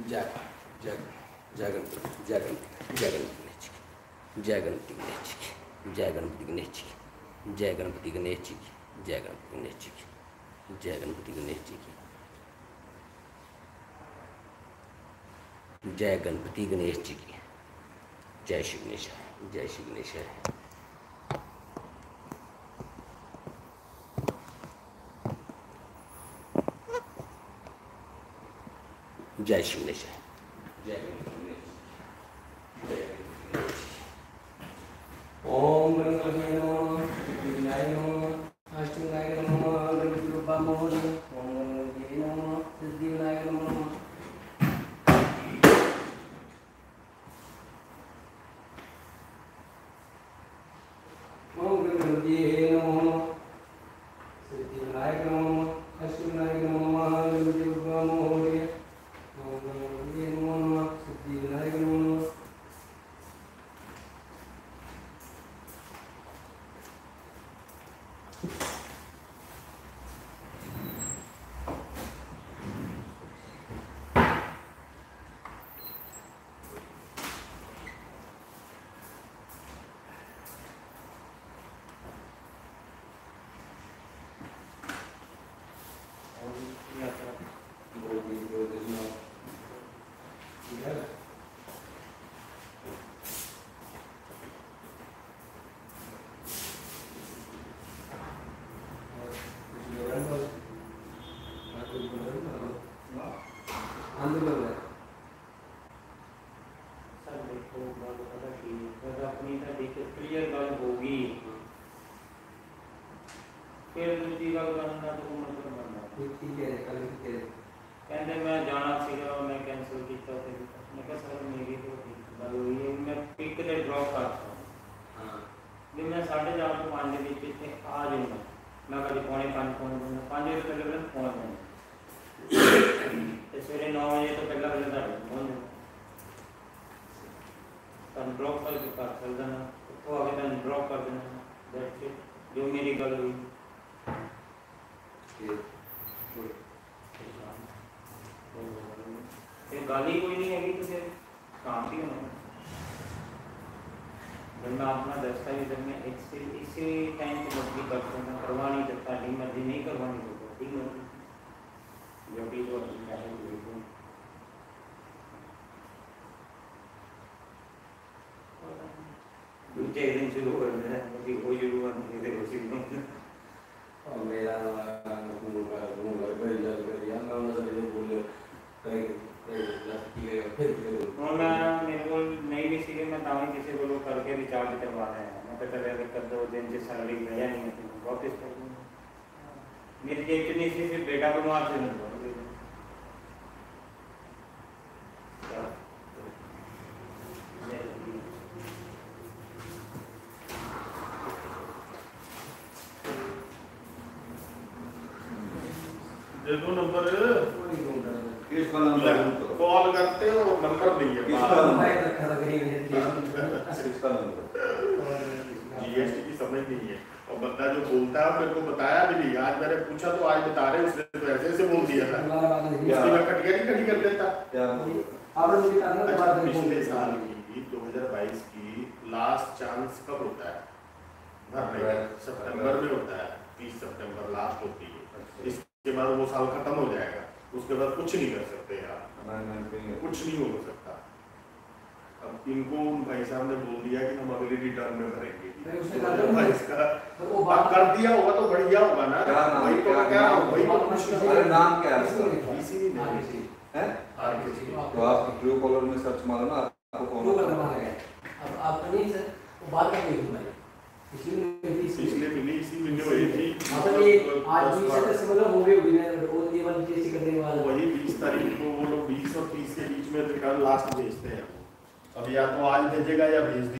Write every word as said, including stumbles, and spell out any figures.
जय जय जय गणपति जय गणपति जय गणपति जय गणपति गणेश जी की जय गणपति गणेश जी की जय गणपति गणेश जी की जय गणपति गणेश जी की जय गणपति गणेश जी की जय गणपति गणेश जी की जय श्री गणेश जय श्री गणेश जय श्री गणेश जय ओम गणपति नमः विनाय नमः अष्टविनायक नमः गणपति बप्पा मोरया ओम गणपति नमः सिद्धिविनायक नमः ओम गणपति नमः सिद्धिविनायक नमः अष्टविनायक नमः गणपति बप्पा मोरया ओम गणपति नमः सिद्धिविनायक नमः कहते मैं जाना सीगा मैं कैंसिल किया मैं कहा सर मेरी तो गल हुई है मैं पिक ने ड्रॉप करता हाँ भी मैं साढ़े चार तो पाँच के बीच इतने आ जाऊँगा मैं कभी पौने पाँच पहुँच जाऊँगा पाँच बजे पहले पहले पहुँच जाऊँगा सवेरे नौ बजे तो पहला पहले तक पहुँच जाऊँगा ड्रॉप करके कर चल जाना तो आगे तक ड्रॉप कर देना दैट्स इट जो मेरी गल हुई गाली कोई नहीं है तो फिर काम भी होना जब मैं अपना दस्तावेज में इसी इसी टाइम पे मर्जी करता हूँ करवा नहीं सकता डी मर्जी नहीं करवानी होती ठीक मर्जी जो भी जो दूसरे दिन शुरू कर देना कभी कोई शुरू कर नहीं थे उसी दिन और मेरा घूमूंगा घूमूंगा कर जल कर या ना ना से बोले और मैं मेरे को नहीं भी सीखे मैं तावी किसी को लोग करके रिचार्ज करवा रहे हैं मैं पता लगा कर दो दिन से सैलरी मिला नहीं है वापस कर दूँगा मेरी जेब इतनी सी सिर्फ बेटा को मार से नहीं दे दो नंबर किसका नंबर कॉल करते हो नंबर नहीं है किसका नंबर जीएसटी की समझ नहीं है और बंदा जो बोलता है मेरे को बताया भी नहीं आज मैंने पूछा तो आज बता रहे उसने तो ऐसे ऐसे बोल दिया था इसलिए मैं कटिया नहीं कटी कर देता पिछले साल की दो हज़ार बाईस की लास्ट चांस कब होता है भरने का सितंबर में होता है तीस सितंबर लास्ट होती है इसके बाद वो साल खत्म हो जाएगा उसके बाद कुछ नहीं कर सकते यार कुछ नहीं हो सकता अब इनको उन भाई साहब ने बोल दिया कि हम अगले रिटर्न में भरेंगे कर दिया होगा तो बढ़िया होगा ना वही तो क्या वही तो कुछ नाम क्या है है तो आप ट्रू कॉलर में सर्च मारो ना आपको कौन अब आप नहीं सर वो बात करनी है भाई इसलिए मिली इसी वीडियो हुई थी मतलब ये आज भी से मतलब मूवी हुई है वो ये वाली चीज करने वाला वही बीस तारीख को वो लोग बीस और तीस के बीच में रिटर्न लास्ट भेजते हैं अब या तो आज भेजेगा या भेज